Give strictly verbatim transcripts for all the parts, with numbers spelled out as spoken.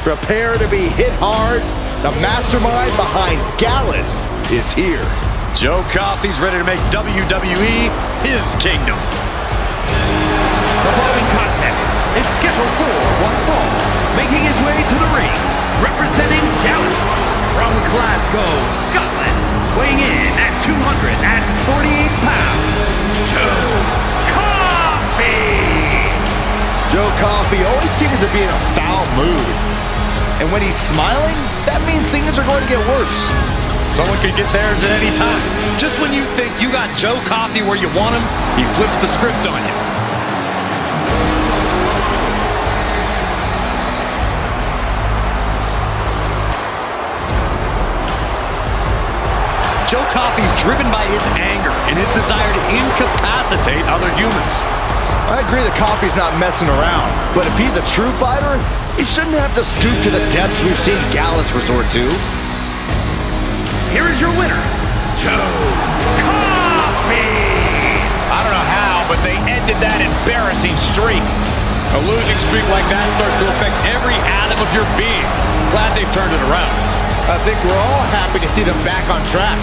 Prepare to be hit hard. The mastermind behind Gallus is here. Joe Coffey's ready to make W W E his kingdom. The following contest is scheduled for one fall. Making his way to the ring, representing Gallus from Glasgow, Scotland, weighing in at two hundred forty-eight pounds, Joe Coffey. Joe Coffey always seems to be in a foul mood. And when he's smiling, that means things are going to get worse. Someone could get theirs at any time. Just when you think you got Joe Coffey where you want him, he flips the script on you. Joe Coffey's driven by his anger and his desire to incapacitate other humans. I agree that Coffey's not messing around, but if he's a true fighter, he shouldn't have to stoop to the depths we've seen Gallus resort to. Here is your winner, Joe Coffey. I don't know how, but they ended that embarrassing streak. A losing streak like that starts to affect every atom of your being. Glad they've turned it around. I think we're all happy to see them back on track.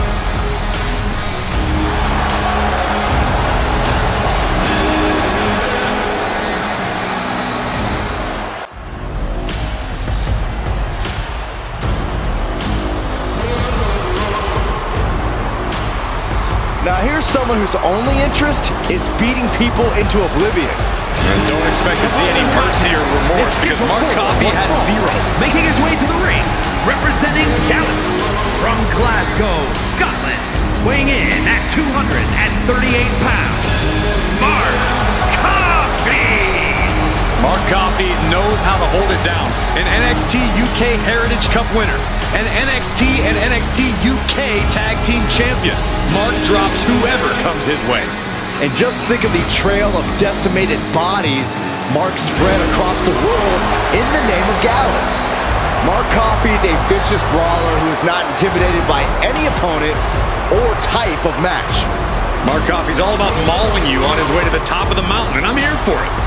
Now here's someone whose only interest is beating people into oblivion. And don't expect to see any mercy or remorse because Mark Coffey has zero. Making his way to the ring, representing Gallus from Glasgow, Scotland, weighing in at two hundred thirty-eight pounds, Mark Coffey. Mark Coffey knows how to hold it down. An N X T U K Heritage Cup winner. An N X T and N X T U K Tag Team Champion. Mark drops whoever comes his way. And just think of the trail of decimated bodies Mark spread across the world in the name of Gallus. Mark Coffey's a vicious brawler who is not intimidated by any opponent or type of match. Mark Coffey's all about mauling you on his way to the top of the mountain, and I'm here for it.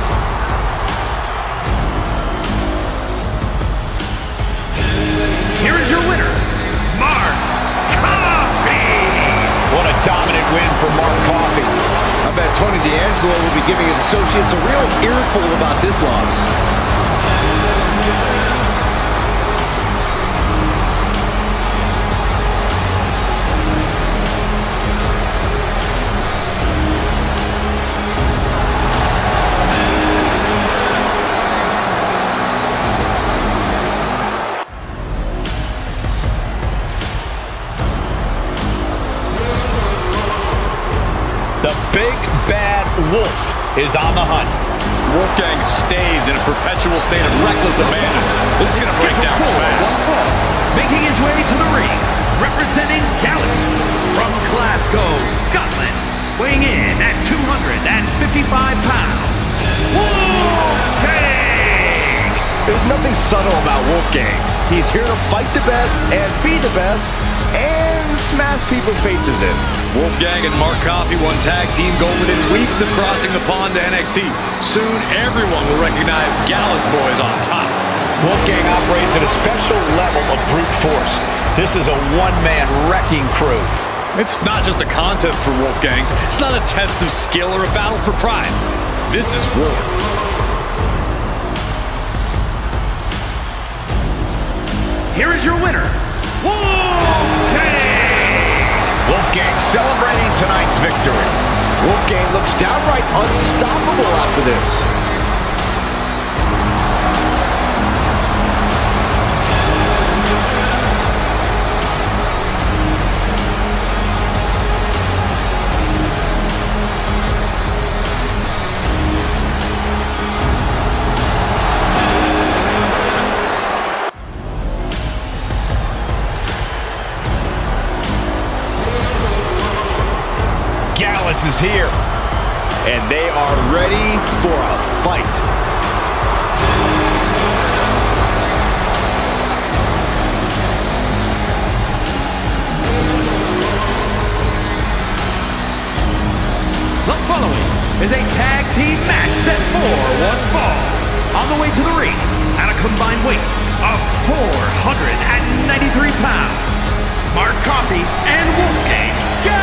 Here is your winner, Mark Coffey. What a dominant win for Mark Coffey. I bet Tony D'Angelo will be giving his associates a real earful about this loss. The big bad wolf is on the hunt. Wolfgang stays in a perpetual state of reckless abandon. This is going to break down fast. Making his way to the ring, representing Gallus from Glasgow, Scotland, weighing in at two hundred fifty-five pounds, Wolfgang. There's nothing subtle about Wolfgang. He's here to fight the best and be the best and smash people's faces in. Wolfgang and Mark Coffey won tag team gold within weeks of crossing the pond to N X T. Soon, everyone will recognize Gallus Boys on top. Wolfgang operates at a special level of brute force. This is a one-man wrecking crew. It's not just a contest for Wolfgang. It's not a test of skill or a battle for pride. This is war. Here is your winner, Wolfgang. Wolfgang celebrating tonight's victory. Wolfgang looks downright unstoppable after this. Gallus is here. And they are ready for a fight. The following is a tag team match set for one fall. On the way to the ring, at a combined weight of four hundred ninety-three pounds, Mark Coffey and Wolfgang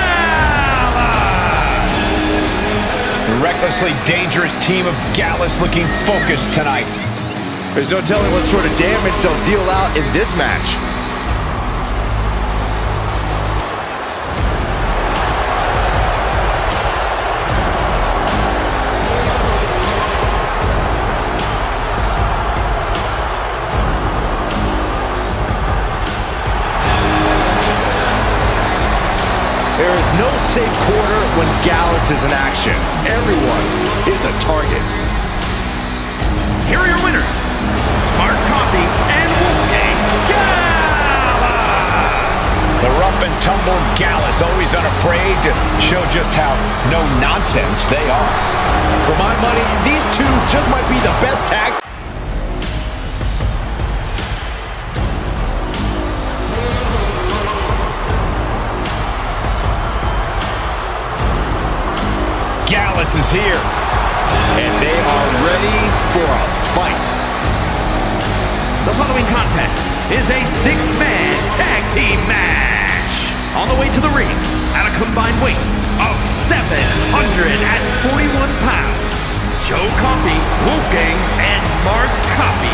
Gallus! The recklessly dangerous team of Gallus looking focused tonight. There's no telling what sort of damage they'll deal out in this match. There is no safe corner when Gallus is in action. Everyone is a target. Here are your winners, Mark Coffey and Wolfgang Gallus! The rough and tumble Gallus, always unafraid to show just how no nonsense they are. For my money, these two just might be the best tag. Gallus is here, and they are ready for a fight. The following contest is a six-man tag team match. On the way to the ring, at a combined weight of seven hundred forty-one pounds, Joe Coffey, Wolfgang, and Mark Coffey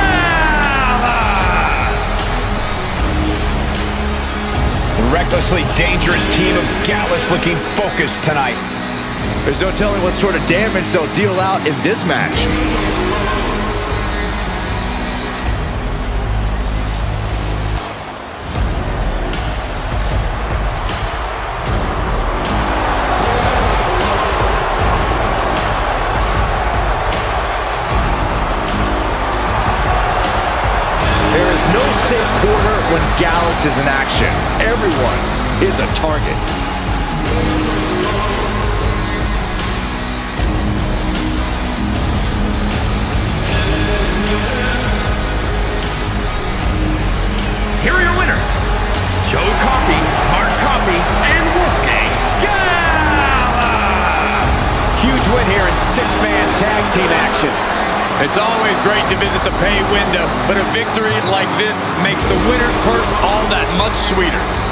Gallus! The recklessly dangerous team of Gallus looking focused tonight. There's no telling what sort of damage they'll deal out in this match. There is no safe corner when Gallus is in action. Everyone is a target. Here are your winners, Joe Coffey, Mark Coffey, and Wolfgang Gallus! Huge win here in six-man tag team action. It's always great to visit the pay window, but a victory like this makes the winner's purse all that much sweeter.